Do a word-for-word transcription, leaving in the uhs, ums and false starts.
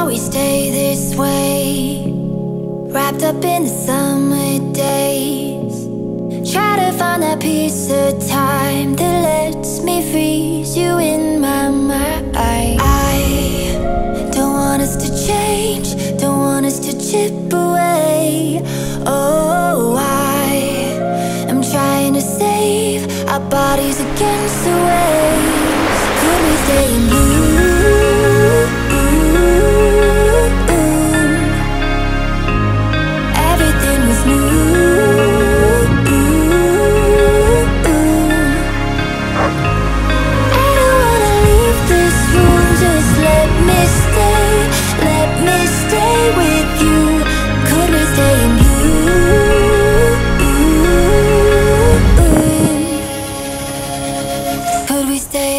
we stay this way, wrapped up in the summer days. Try to find that piece of time that lets me freeze you in my mind. I don't want us to change, don't want us to chip away. Oh, I am trying to save our bodies against the waves. Could we stay in blue? Everything was new. I don't wanna leave this room, just let me stay, let me stay with you. Could we stay in blue? Could we stay